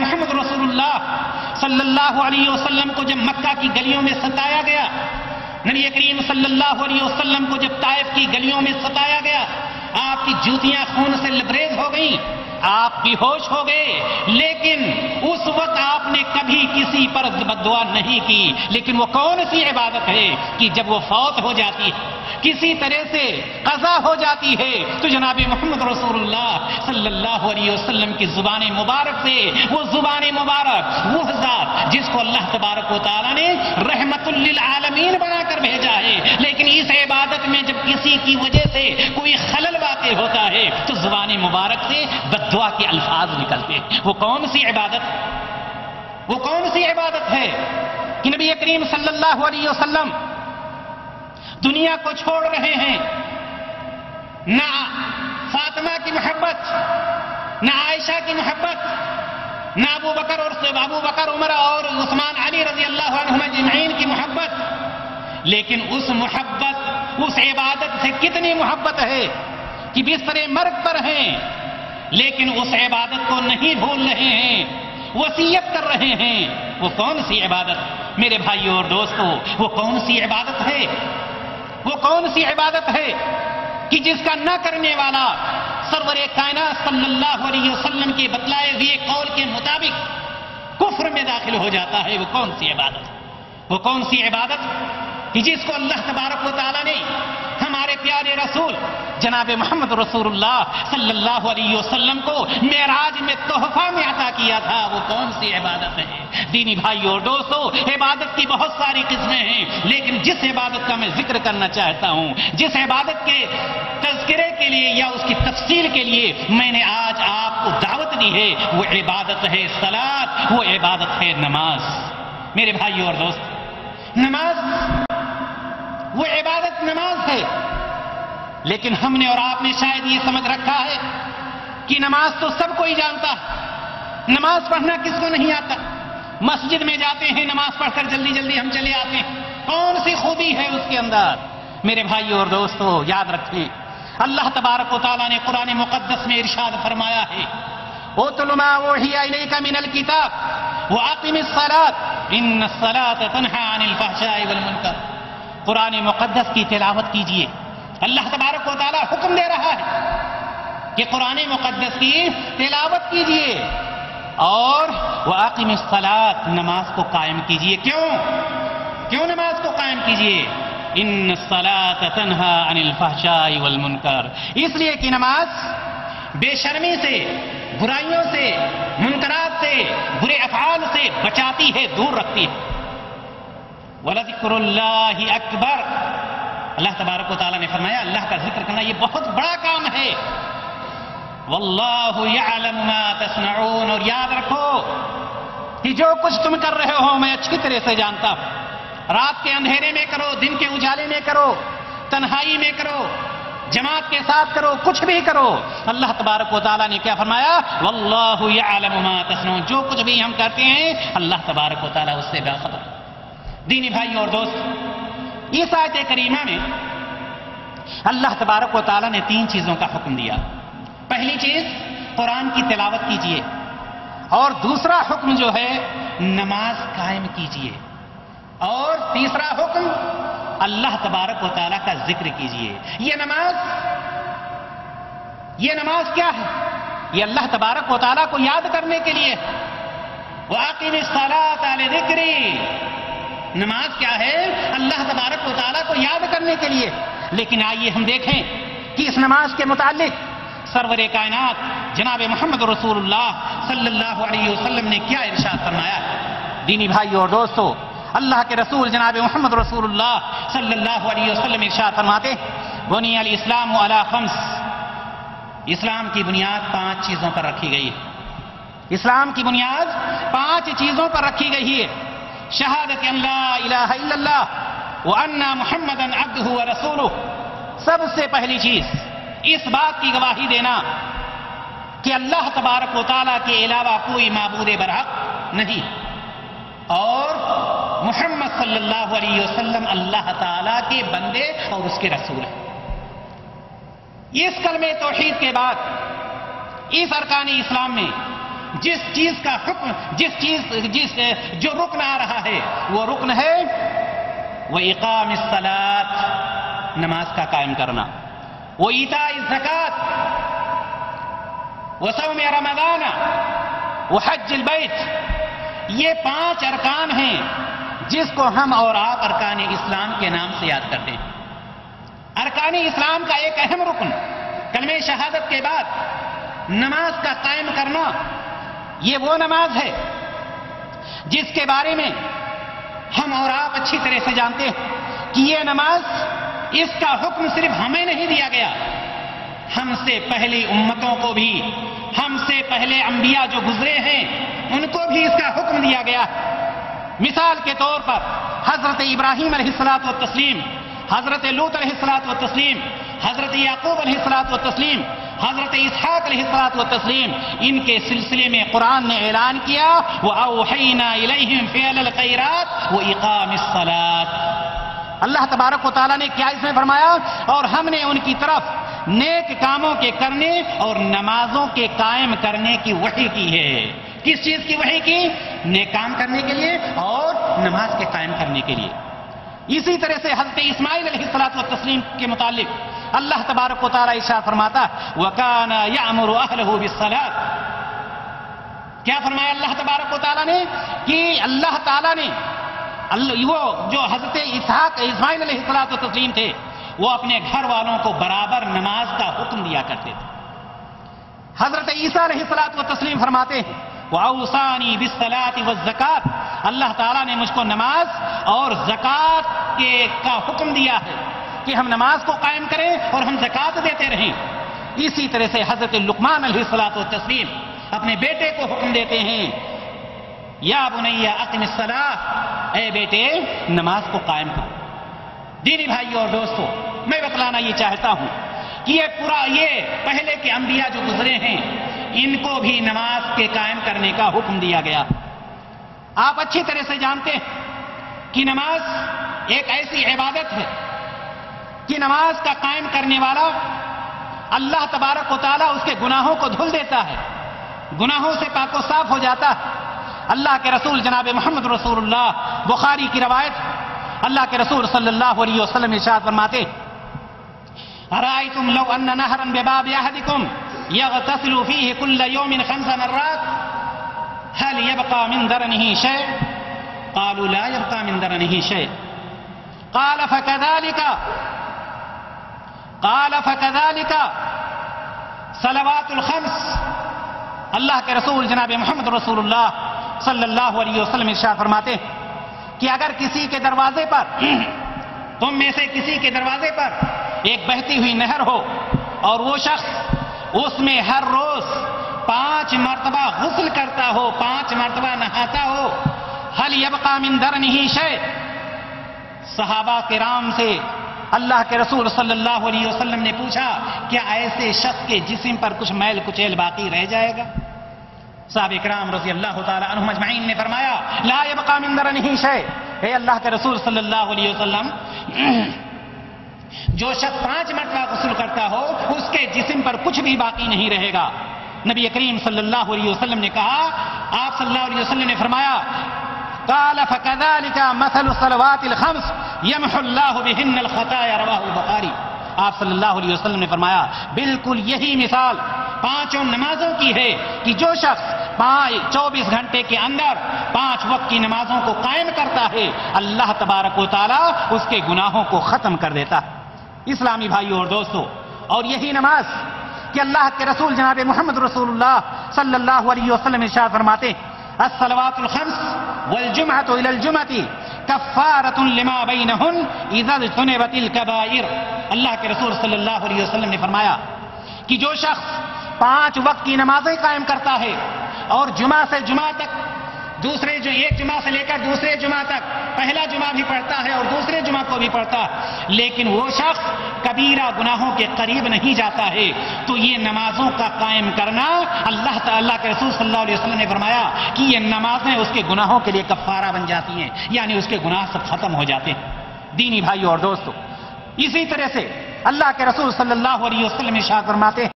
محمد رسول اللہ صلی اللہ علیہ وسلم کو جب مکہ کی گلیوں میں ستایا گیا، نبی کریم صلی اللہ علیہ وسلم کو جب طائف کی گلیوں میں ستایا گیا، آپ کی جوتیاں خون سے لبریز ہو گئیں، آپ بے ہوش ہو گئے، لیکن اس وقت آپ نے کبھی کسی پر بد دعا نہیں کی۔ لیکن وہ کون سی عبادت ہے کہ جب وہ فوت ہو جاتی ہے، کسی طرح سے قضا ہو جاتی ہے، تو جناب محمد رسول اللہ صلی اللہ علیہ وسلم کی زبان مبارک سے، وہ زبان مبارک، وہ ذات جس کو اللہ تبارک و تعالیٰ نے رحمت للعالمین بنا کر بھیجا ہے، لیکن اس عبادت میں جب کسی کی وجہ سے کوئی خلل واقع ہوتا ہے تو زبان مبارک سے بددعا کے الفاظ نکلتے ہیں۔ وہ کون سی عبادت، وہ کون سی عبادت ہے کہ نبی کریم صلی اللہ علیہ وسلم دنیا کو چھوڑ رہے ہیں، نہ فاطمہ کی محبت، نہ عائشہ کی محبت، نہ ابو بکر عمر اور عثمان علی رضی اللہ عنہم اجمعین کی محبت، لیکن اس محبت، اس عبادت سے کتنی محبت ہے کہ بستر مرگ پر ہیں لیکن اس عبادت کو نہیں بھول رہے ہیں، وصیت کر رہے ہیں۔ وہ کون سی عبادت میرے بھائیوں اور دوستوں، وہ کون سی عبادت ہے، وہ کون سی عبادت ہے کہ جس کا نہ کرنے والا سرور کائنات صلی اللہ علیہ وسلم کے بتلائے ہوئے قول کے مطابق کفر میں داخل ہو جاتا ہے؟ وہ کون سی عبادت، وہ کون سی عبادت کہ جس کو اللہ تبارک و تعالیٰ نے ہمارے پیارے رسول جناب محمد رسول اللہ صلی اللہ علیہ وسلم کو معراج میں تحفہ میں عطا کیا تھا؟ وہ کون سی عبادت ہے؟ دینی بھائیوں اور دوستوں، عبادت کی بہت ساری قسمیں ہیں، لیکن جس عبادت کا میں ذکر کرنا چاہتا ہوں، جس عبادت کے تذکرے کے لیے یا اس کی تفصیل کے لیے میں نے آج آپ کو دعوت دی ہے، وہ عبادت ہے صلاۃ، وہ عبادت ہے نماز۔ میرے بھائیوں اور دوستوں، نماز، وہ عبادت نماز ہے، لیکن ہم نے اور آپ نے شاید یہ سمجھ رکھا ہے کہ نماز تو سب کوئی جانتا ہے، نماز پڑھنا کس کو نہیں آتا؟ مسجد میں جاتے ہیں، نماز پڑھ کر جلدی جلدی ہم چلے آتے ہیں، کون سی خوبی ہے اس کے اندر؟ میرے بھائیوں اور دوستوں، یاد رکھیں، اللہ تبارک و تعالیٰ نے قرآن مقدس میں ارشاد فرمایا ہے، اُتْلُ مَا أُوحِیَ إِلَیْکَ مِنَ الْکِتَابِ وَأَقِمِ الصَّلَاةَ إِنَّ الصَّلَاةَ تَنْہَىٰ عَنِ الْفَحْشَاءِ وَالْمُنکَرِ۔ قرآن مقدس کی تلاوت کیجئے، اللہ تبارک و تعالیٰ حکم دے رہا ہے کہ قرآن مقدس کی تلاوت کیجئے اور وَأَقِمِ الصَّلَاةَ، نماز کو قائم کیجئے۔ کیوں نماز کو قائم کیجئے؟ إِنَّ الصَّلَاةَ تَنْہَىٰ عَنِ الْفَحْشَاءِ وَالْمُنکَرِ، اس لیے کہ نماز بے شرمی سے، برائیوں سے، منکرات سے، برے افعال سے بچاتی ہے، دور رکھتی ہے۔ وَلَذِكْرُ اللَّهِ أَكْبَرُ، اللہ تبارک و تعالیٰ نے فرمایا اللہ کا ذکر کرنا یہ بہت بڑا کام ہے۔ وَاللَّهُ يَعْلَمُ مَا تَصْنَعُونَ، اور یاد رکھو کہ جو کچھ تم کر رہے ہو میں اچھی طرح سے جانتا ہوں، رات کے اندھیرے میں کرو، دن کے اجالے میں کرو، تنہائی میں کرو، جماعت کے ساتھ کرو، کچھ بھی کرو، اللہ تبارک و تعالیٰ نے کیا فرمایا؟ وَاللَّهُ يَعْلَمُ مَا تَصْنَعُونَ، جو کچھ بھی ہم کرتے ہیں اللہ تبارک و تعالیٰ اس سے باخبر۔ دینی بھائیوں اور دوست، اس آیت کریمہ میں اللہ تبارک و تعالیٰ نے 3 چیزوں کا حکم دیا۔ پہلی چیز قرآن کی تلاوت کیجئے، اور دوسرا حکم جو ہے نماز قائم کیجئے، اور تیسرا حکم اللہ تبارک و تعالیٰ کا ذکر کیجئے۔ یہ نماز کیا ہے؟ یہ اللہ تبارک و تعالیٰ کو یاد کرنے کے لیے۔ وَأَقِمِ الصَّلَاةَ لِذِكْرِي، نماز کیا ہے؟ اللہ تبارک و تعالیٰ کو یاد کرنے کے لیے۔ لیکن آئیے ہم دیکھیں کہ اس نماز کے متعلق سرور کائنات جناب محمد رسول اللہ صلی اللہ علیہ وسلم نے کیا ارشاد فرمایا۔ دینی بھائیوں اور دوستو، اللہ کے رسول جناب محمد رسول اللہ صلی اللہ علیہ وسلم ارشاد فرماتے، بنی الاسلام علی 5، اسلام کی بنیاد 5 چیزوں پر رکھی گئی ہے۔ اسلام کی بنیاد 5 چیزوں پر رکھی گئی ہے۔ شہادت ان لا الہ الا اللہ وان محمدا عبدہ ورسولہ، سب سے پہلی چیز اس بات کی گواہی دینا کہ اللہ تبارک و تعالیٰ کے علاوہ کوئی معبود برحق نہیں، اور محمد صلی اللہ علیہ وسلم اللہ تعالیٰ کے بندے اور اس کے رسول ہیں۔ اس کلمہ توحید کے بعد اس ارکان اسلام میں جس چیز کا حکم جو رکن آ رہا ہے وہ رکن ہے وہ اقام الصلاۃ، نماز کا قائم کرنا، وہ ایتاء الزکات، وہ صوم رمضان، وہ حج البیت. یہ 5 ارکان ہیں جس کو ہم اور آپ ارکان اسلام کے نام سے یاد کرتے ہیں. ارکان اسلام کا ایک اہم رکن کلمہ شہادت کے بعد نماز کا قائم کرنا، یہ وہ نماز ہے جس کے بارے میں ہم اور آپ اچھی طرح سے جانتے ہیں کہ یہ نماز، اس کا حکم صرف ہمیں نہیں دیا گیا، ہم سے پہلی امتوں کو بھی، ہم سے پہلے انبیاء جو گزرے ہیں ان کو بھی اس کا حکم دیا گیا. مثال کے طور پر حضرت ابراہیم علیہ الصلوۃ والتسلیم، حضرت لوط علیہ الصلوۃ والتسلیم، حضرت یعقوب علیہ الصلوۃ والتسلیم، حضرت اسحاق علیہ الصلوۃ والتسلیم، ان کے سلسلے میں قرآن نے اعلان کیا وَأَوْحَيْنَا إِلَيْهِمْ فِعْلَ الْخَيْرَاتِ وَإِقَامِ الصَّلَاةِ. اللہ تبارک و تعالیٰ نے کیا اس میں فرمایا؟ اور ہم نے ان کی طرف نیک کاموں کے کرنے اور نمازوں کے قائم کرنے کی وحی کی ہے. کس چیز کی وحی کی؟ نیک کام کرنے کے لیے اور نماز کے قائم کرنے کے لیے. اسی طرح سے حضرت اسماعیل علیہ الصلوۃ والتسلیم کے متعلق اللہ تبارک و تعالیٰ ارشاد فرماتا وَكَانَ يَأْمُرُ أَهْلَهُ بِالصَّلَاةِ. کیا فرمایا اللہ تبارک و تعالیٰ نے؟ کہ اللہ تعالیٰ نے وہ جو حضرت اسماعیل علیہ الصلوۃ والتسلیم تھے وہ اپنے گھر والوں کو برابر نماز کا حکم دیا کرتے تھے. حضرت عیسیٰ علیہ الصلوۃ والتسلیم فرماتے ہیں وَأَوْصَانِي بِالصَّلَاةِ وَالزَّكَاةِ. اللہ تعالیٰ نے مجھ کو نماز اور زکوٰۃ کا حکم دیا ہے کہ ہم نماز کو قائم کریں اور ہم زکوٰۃ دیتے رہیں. اسی طرح سے حضرت لقمان علیہ الصلوۃ والتسلیم اپنے بیٹے کو حکم دیتے ہیں یا بنی اقم الصلاۃ، اے بیٹے نماز کو قائم کرو. دینی بھائیوں اور دوستو، میں بتلانا یہ چاہتا ہوں کہ یہ پہلے کے انبیاء جو گزرے ہیں ان کو بھی نماز کے قائم کرنے کا حکم دیا گیا. آپ اچھی طرح سے جانتے ہیں کہ نماز ایک ایسی عبادت ہے کہ نماز کا قائم کرنے والا اللہ تبارک و تعالیٰ اس کے گناہوں کو دھل دیتا ہے، گناہوں سے پاک و صاف ہو جاتا ہے. اللہ کے رسول جناب محمد رسول اللہ، بخاری کی روایت، اللہ کے رسول صلی اللہ علیہ وسلم ارشاد فرماتے ارائیتم لو ان نہرا بباب احدکم یغتسل فیہ کل یوم 5 مرات هل يبقى من درنه شيء؟ قالوا لا يبقى من درنه شيء. قال فكذلك صلوات الخمس. اللہ کے رسول جناب محمد رسول اللہ صلی اللہ علیہ وسلم ارشاد فرماتے کہ اگر کسی کے دروازے پر، تم میں سے کسی کے دروازے پر ایک بہتی ہوئی نہر ہو اور وہ شخص اس میں ہر روز 5 مرتبہ غسل کرتا ہو، 5 مرتبہ نہاتا ہو، هل يبقى من درنه شيء. صحابہ کرام سے اللہ کے رسول صلی اللہ علیہ وسلم نے پوچھا کیا ایسے شخص کے جسم پر کچھ میل کچیل باقی رہ جائے گا؟ صحابہ کرام رضی اللہ تعالی عنہم اجمعین نے فرمایا لا يبقى من درنه شيء. اے اللہ کے رسول صلی اللہ علیہ وسلم، جو شخص 5 مرتبہ غسل کرتا ہو اس کے جسم پر کچھ بھی باقی نہیں رہے گا. نبی کریم صلی اللہ علیہ وسلم نے کہا، آپ صلی اللہ علیہ وسلم نے فرمایا قال فكذلك مثل الصلوات الخمس يمحو الله بهن الخطايا رواه البخاری. آپ صلی اللہ علیہ وسلم نے فرمایا بالکل یہی مثال 5 نمازوں کی ہے کہ جو شخص 24 گھنٹے کے اندر 5 وقت کی نمازوں کو قائم کرتا ہے اللہ تبارک و تعالی اس کے گناہوں کو ختم کر دیتا ہے. اسلامی بھائیوں اور دوستو، اور یہی نماز کہ اللہ کے رسول جناب محمد رسول اللہ صلی اللہ علیہ وسلم ارشاد فرماتے الصلوات الخمس والجمعة إلى الجمعة كفارة لما بينهن إذا اجتنبت الكبائر. اللہ کے رسول صلی اللہ علیہ وسلم نے فرمایا کہ جو شخص 5 وقت کی نمازیں قائم کرتا ہے اور جمعہ سے جمعہ تک، ایک جمعہ سے لے کر دوسرے جمعہ تک پہلا جمعہ بھی پڑھتا ہے اور دوسرے جمعہ کو بھی پڑھتا ہے لیکن وہ شخص کبیرہ گناہوں کے قریب نہیں جاتا ہے، تو یہ نمازوں کا قائم کرنا اللہ تعالیٰ کے رسول صلی اللہ علیہ وسلم نے فرمایا کہ یہ نمازیں اس کے گناہوں کے لیے کفارہ بن جاتی ہیں، یعنی اس کے گناہ سب ختم ہو جاتے ہیں. دینی بھائیوں اور دوستو، اسی طرح سے اللہ کے رسول صلی اللہ علیہ وسلم ارشاد فرماتے ہیں